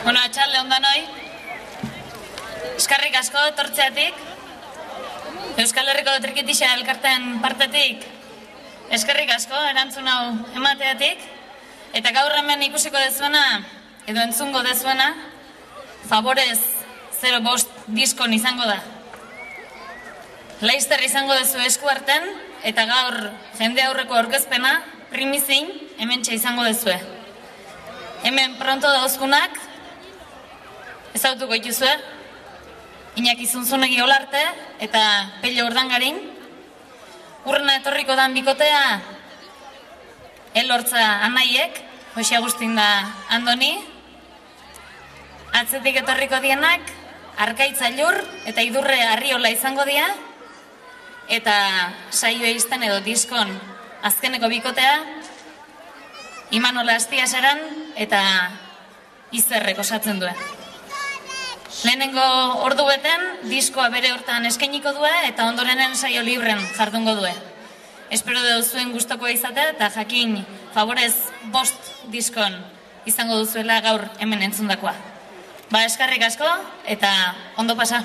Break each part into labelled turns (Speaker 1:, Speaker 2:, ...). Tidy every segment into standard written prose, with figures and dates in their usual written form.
Speaker 1: Bueno, atxalde ondanoi. Eskarrik asko etortzeatik. Euskal Herriko Trikitixa elkarten partetik. Eskarrik asko erantzun hau emateatik. Eta gaur hemen ikusiko dezuena, edo entzungo dezuena, Favorez 05 diskon izango da. Laizter izango dezu esku harten, eta gaur jende aurreko aurkezpena, primizin, hementxe izango dezue. Hemen pronto dauzkunak, ezautuko ituzue, Iñaki Zunzunegi Olarte eta Pello Urdangarin. Urrena etorriko dan bikotea, Elortza Anaiek, Jose Agustin da Andoni. Atzetik etorriko dienak, Arkaitza Lur eta Idurre Arriola izango dira. Eta saio izten edo diskon azkeneko bikotea, Imanola Astiasaran eta Izerrek osatzen duen. Lehenengo ordu beten, diskoa bere hortan eskainiko due eta ondorenen saio libren jardungo due. Espero duzuen gustokoa izatea eta jakin Favorez 5 diskon izango duzuela gaur hemen entzundakoa. Eskarrik asko eta ondo pasa.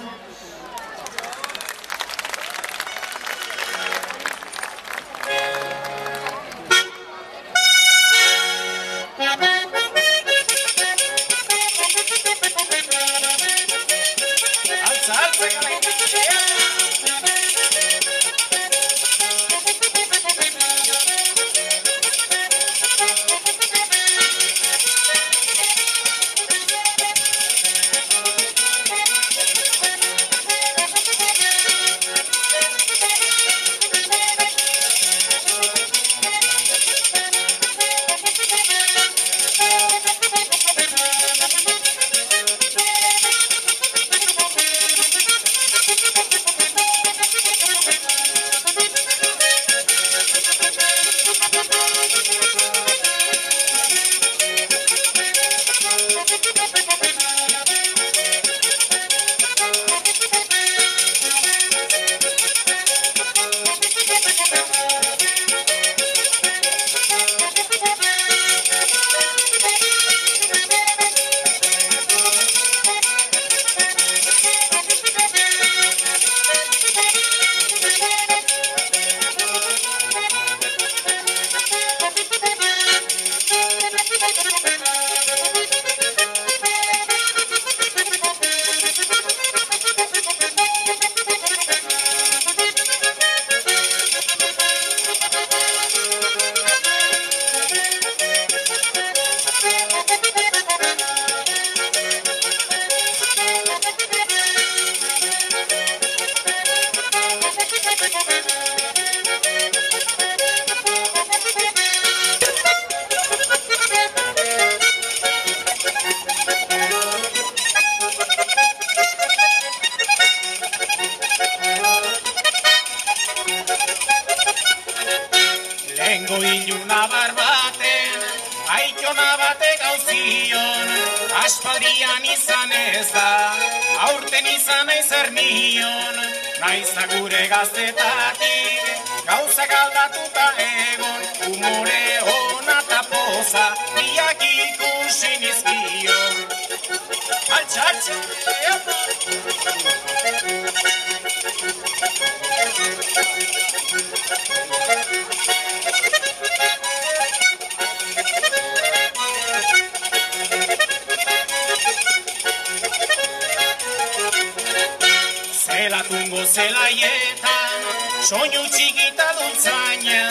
Speaker 2: Zelatungo zelaietan, soinu txikita dultzaina,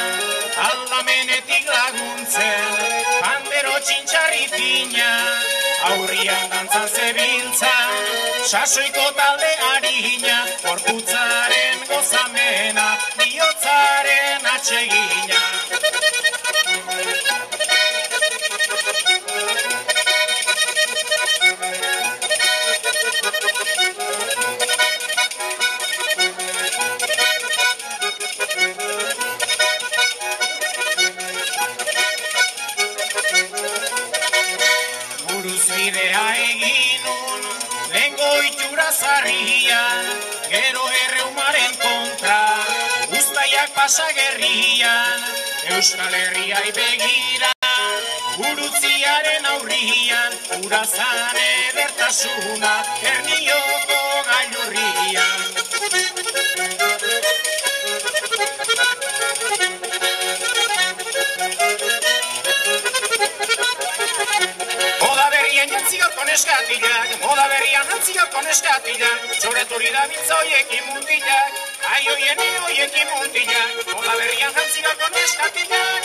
Speaker 2: aldamenetik laguntzen, bandero txintxarri fina, aurrian dantzan zebiltzan, sasoiko talde harina, gorputzaren gozamena, bihotzaren atsegina. Gero erreumaren kontra, Uztaiak pasagerrian, Euskal Herriai begira, Gurutziaren aurrian, Gura zan edertasuna Ernioko gailurrian. Moda berrian jantzi gaurko neskatilak, moda berrian jantzi gaurko neskatilak, txoreturi da bitzoiekin mutilak, aioien eoiekin mutilak, moda berrian jantzi gaurko neskatilak.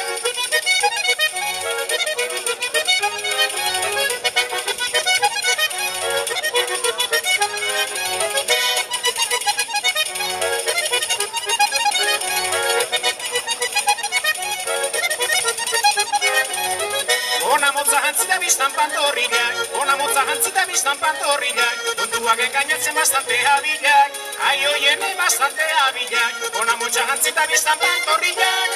Speaker 2: Ona motza jantzita biztan pantorrilak, ona motza jantzita biztan pantorrilak, kontuak engainatzen bastante habilak, aioiene bastante habilak, ona motza jantzita biztan pantorrilak.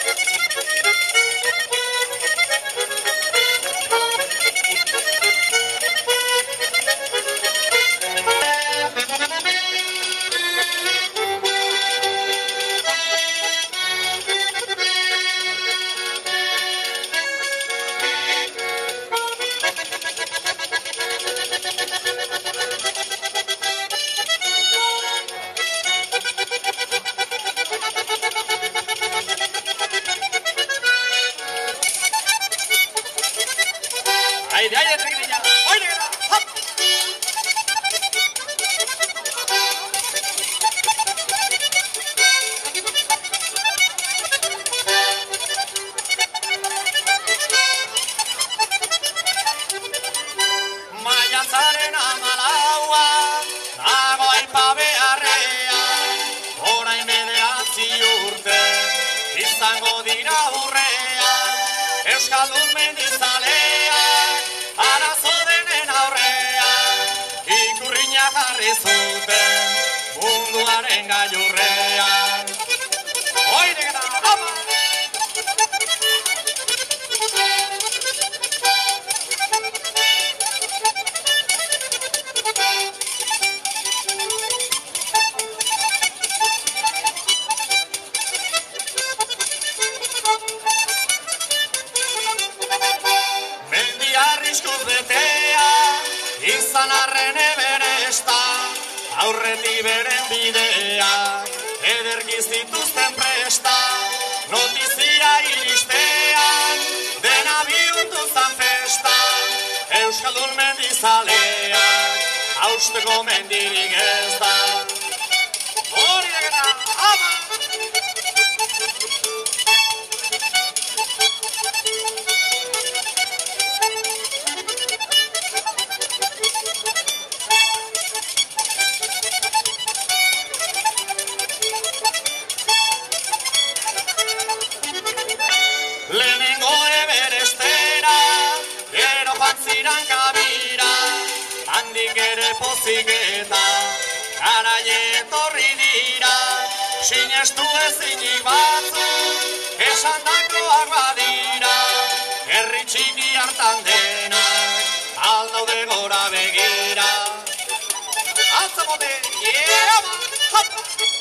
Speaker 2: Aire, triguilla, oye, hop. Maiatzaren amalaua, dago aipa beharrean, orain 9 urte, izango dira urrean, Euskaldun mendizaleak, arazo denen aurrean, ikurriña jarri zuten, munduaren gailurrean. Oide gana, ama! Arriskuz betea, izan arren eberesta, aurreti beren bidea, edergiz dituzten presta, notizia iristean, dena bihurtuzan festa, Euskaldun mendizaleak, hausteko mendirik ez da. Hori degena, ama! Lehenengo eberestera, gero jantziran kabira, handik ere poziketa, garaie etorri dira, sinestu ezinik batzuk, esandakoak badira, herri txiki hartan denak, aldaude gora begira. Altzamote, hop!